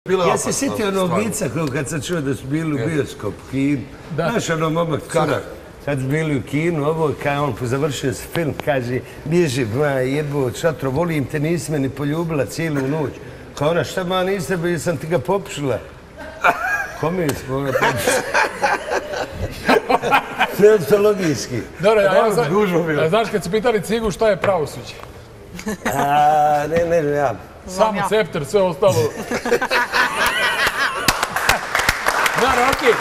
Ja se sjetio onog vica kad sam čuo da su bili u bioskopu, Kinu. Znaš ono momak cura, kad su bili u Kinu, ovo kad on završio se film, kaže, bježi, jebo, šatro, volim te, nisi me ni poljubila cijelu noć. Kao ona, šta ma niste, sam ti ga popušila. Kome smo ona popušila? Sve to logijski. Dobro, znaš kad su pitali Cigu šta je pravosuđe? Ne, ja. Samo cepter, sve ostalo. Dobro, okej.